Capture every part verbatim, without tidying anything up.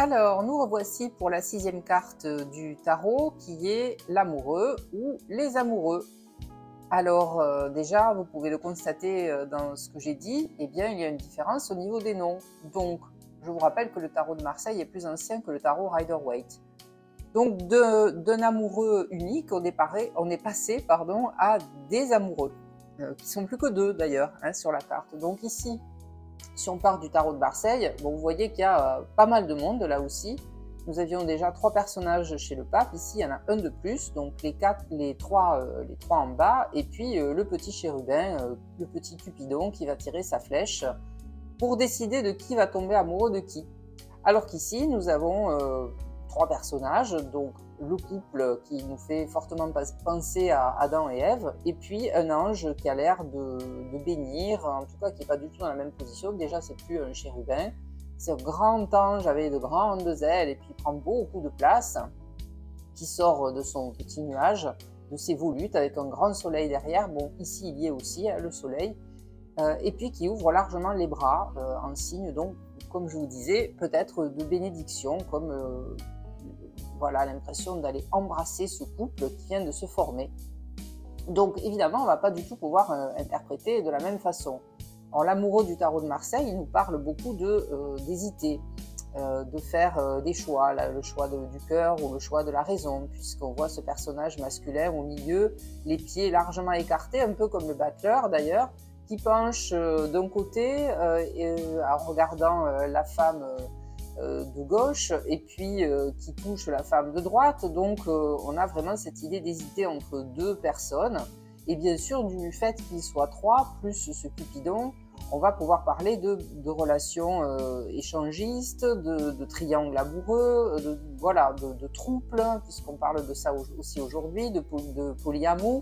Alors, nous revoici pour la sixième carte du tarot qui est l'amoureux ou les amoureux. Alors, euh, déjà, vous pouvez le constater dans ce que j'ai dit, eh bien, il y a une différence au niveau des noms. Donc, je vous rappelle que le tarot de Marseille est plus ancien que le tarot Rider-Waite. Donc, d'un amoureux unique, on est, paré, on est passé pardon, à des amoureux, euh, qui sont plus que deux d'ailleurs hein, sur la carte. Donc ici, si on part du tarot de Marseille, bon, vous voyez qu'il y a euh, pas mal de monde là aussi. Nous avions déjà trois personnages chez le pape. Ici, il y en a un de plus, donc les quatre, les trois, euh, les trois en bas, et puis euh, le petit chérubin, euh, le petit Cupidon qui va tirer sa flèche pour décider de qui va tomber amoureux de qui. Alors qu'ici, nous avons euh, trois personnages, donc le couple qui nous fait fortement penser à Adam et Ève, et puis un ange qui a l'air de, de bénir, en tout cas qui n'est pas du tout dans la même position. Déjà, c'est plus un chérubin, c'est un grand ange avec de grandes ailes, et puis il prend beaucoup de place, qui sort de son petit nuage, de ses volutes, avec un grand soleil derrière. Bon, ici, il y est aussi, hein, le soleil, euh, et puis qui ouvre largement les bras, euh, en signe, donc, comme je vous disais, peut-être de bénédiction, comme... Euh, voilà, l'impression d'aller embrasser ce couple qui vient de se former. Donc évidemment, on ne va pas du tout pouvoir euh, interpréter de la même façon. L'amoureux du tarot de Marseille, il nous parle beaucoup d'hésiter, de, euh, euh, de faire euh, des choix, là, le choix de, du cœur ou le choix de la raison, puisqu'on voit ce personnage masculin au milieu, les pieds largement écartés, un peu comme le battleur d'ailleurs, qui penche euh, d'un côté euh, et, euh, en regardant euh, la femme euh, de gauche et puis euh, qui touche la femme de droite. Donc euh, on a vraiment cette idée d'hésiter entre deux personnes, et bien sûr du fait qu'il soit trois plus ce Cupidon, on va pouvoir parler de, de relations euh, échangistes, de, de triangles amoureux, de, voilà, de, de troubles, puisqu'on parle de ça aussi aujourd'hui, de, de polyamour.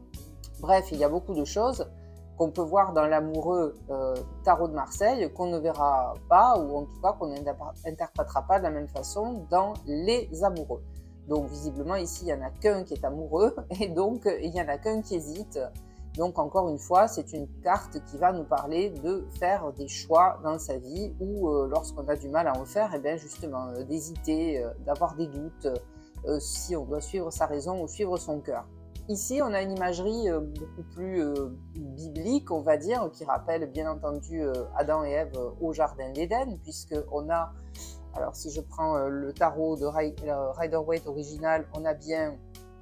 Bref, il y a beaucoup de choses qu'on peut voir dans l'amoureux euh, tarot de Marseille, qu'on ne verra pas, ou en tout cas qu'on n'interprétera pas de la même façon dans les amoureux. Donc visiblement ici, il n'y en a qu'un qui est amoureux, et donc il n'y en a qu'un qui hésite. Donc encore une fois, c'est une carte qui va nous parler de faire des choix dans sa vie, ou euh, lorsqu'on a du mal à en faire, et bien justement euh, d'hésiter, euh, d'avoir des doutes, euh, si on doit suivre sa raison ou suivre son cœur. Ici, on a une imagerie euh, beaucoup plus euh, biblique, on va dire, qui rappelle bien entendu euh, Adam et Ève euh, au jardin d'Éden, puisqu'on a, alors si je prends euh, le tarot de Rider-Waite original, on a bien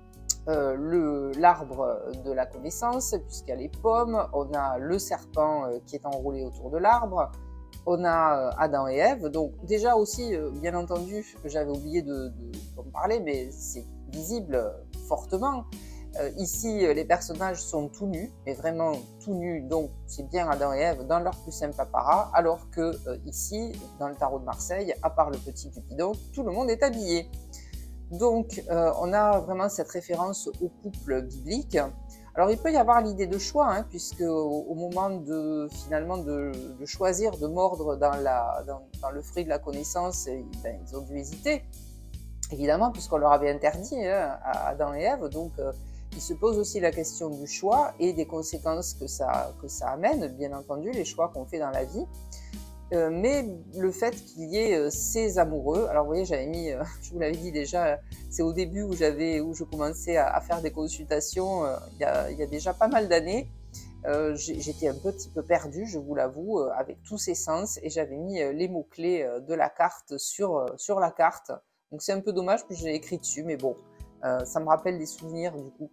euh, l'arbre de la connaissance, puisqu'il y a les pommes, on a le serpent euh, qui est enroulé autour de l'arbre, on a euh, Adam et Ève. Donc déjà aussi, euh, bien entendu, j'avais oublié de, de, d'en parler, mais c'est visible euh, fortement. Euh, ici, les personnages sont tout nus, mais vraiment tout nus, donc c'est bien Adam et Ève dans leur plus simple apparat, alors que euh, ici, dans le tarot de Marseille, à part le petit Cupidon, tout le monde est habillé. Donc, euh, on a vraiment cette référence au couple biblique. Alors, il peut y avoir l'idée de choix, hein, puisque au, au moment de finalement de, de choisir de mordre dans, la, dans, dans le fruit de la connaissance, eh ben, ils ont dû hésiter, évidemment, puisqu'on leur avait interdit hein, à Adam et Ève, donc euh, il se pose aussi la question du choix et des conséquences que ça, que ça amène, bien entendu, les choix qu'on fait dans la vie. Euh, mais le fait qu'il y ait euh, ces amoureux, alors vous voyez, j'avais mis, euh, je vous l'avais dit déjà, c'est au début où, j'avais, où je commençais à, à faire des consultations, euh, il, y a, il y a déjà pas mal d'années. Euh, j'étais un petit peu perdue, je vous l'avoue, euh, avec tous ces sens, et j'avais mis euh, les mots-clés euh, de la carte sur, euh, sur la carte. Donc c'est un peu dommage que je l'ai écrit dessus, mais bon. Euh, ça me rappelle des souvenirs du coup.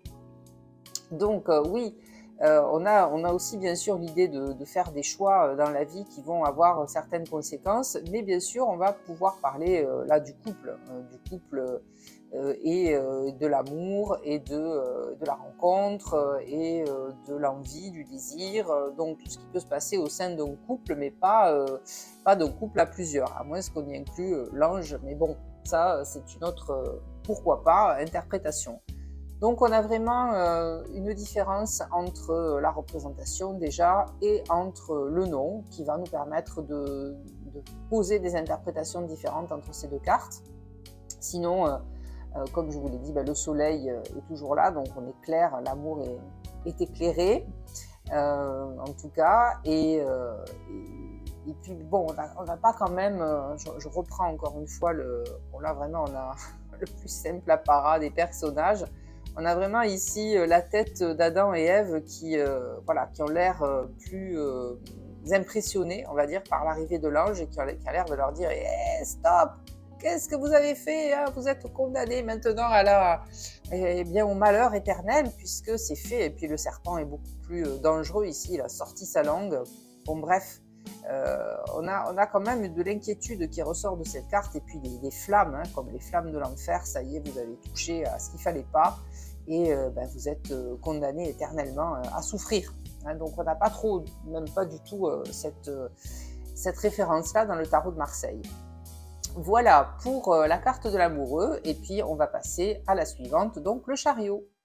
Donc euh, oui, euh, on, a, on a aussi bien sûr l'idée de, de faire des choix dans la vie qui vont avoir certaines conséquences, mais bien sûr on va pouvoir parler euh, là du couple, euh, du couple euh, et euh, de l'amour et de, euh, de la rencontre euh, et euh, de l'envie, du désir, euh, donc tout ce qui peut se passer au sein d'un couple, mais pas, euh, pas d'un couple à plusieurs, à moins qu'on y inclue euh, l'ange, mais bon, ça c'est une autre... Euh, pourquoi pas, interprétation. Donc on a vraiment euh, une différence entre la représentation déjà et entre le nom qui va nous permettre de, de poser des interprétations différentes entre ces deux cartes. Sinon, euh, euh, comme je vous l'ai dit, ben, le soleil est toujours là, donc on est clair, l'amour est, est éclairé, euh, en tout cas, et, euh, et et puis bon, on n'a pas quand même, euh, je, je, reprends encore une fois, le, bon là vraiment on a le plus simple apparat des personnages. On a vraiment ici euh, la tête d'Adam et Ève qui, euh, voilà, qui ont l'air euh, plus euh, impressionnés, on va dire, par l'arrivée de l'ange et qui a, qui a l'air de leur dire hey, « Stop, qu'est-ce que vous avez fait hein? Vous êtes condamnés maintenant à la, eh bien, au malheur éternel puisque c'est fait. » Et puis le serpent est beaucoup plus dangereux ici, il a sorti sa langue. Bon bref, euh, on, a, on a quand même de l'inquiétude qui ressort de cette carte et puis des, des flammes, hein, comme les flammes de l'enfer, ça y est, vous avez touché à ce qu'il ne fallait pas et euh, ben, vous êtes condamné éternellement à souffrir. Hein, donc on n'a pas trop, même pas du tout euh, cette, euh, cette référence-là dans le tarot de Marseille. Voilà pour euh, la carte de l'amoureux et puis on va passer à la suivante, donc le chariot.